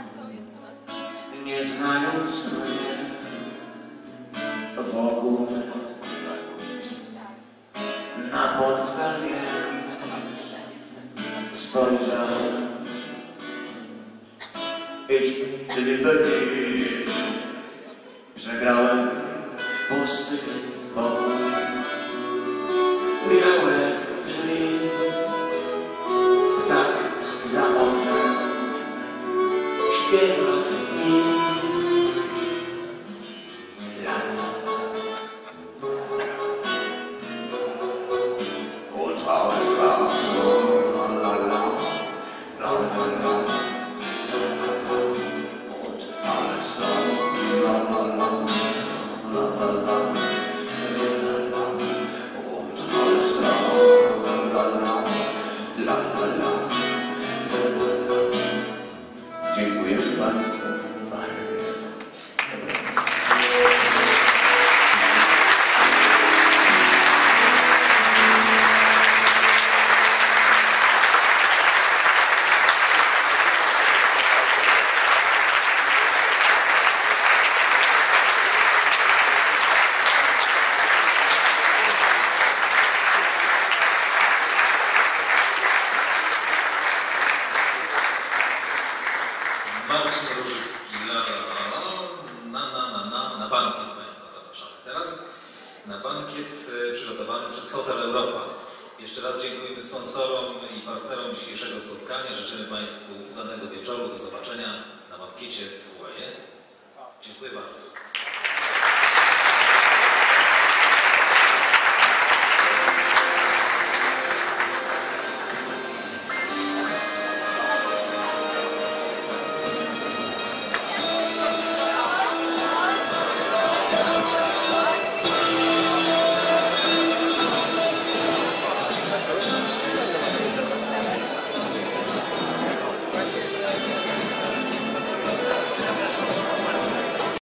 Nie znając mnie wokół, na portfel więc spojrzałem. Ich liebe dich, przegrałem pusty pokój, białe drzwi, ptak za oknem śpiewa mi. Und alles war la la la, la la la, la la la. Und alles war la la la, la la la, la la la. Und alles war la la la, la la la, la la la. Dziękuję Państwu bardzo. Marcin Różycki, la la la, na bankiet Państwa zapraszamy teraz. Na bankiet przygotowany przez Hotel Europa. Jeszcze raz dziękujemy sponsorom i partnerom dzisiejszego spotkania. Życzymy Państwu udanego wieczoru. Do zobaczenia na bankiecie w foyer. Dziękuję bardzo.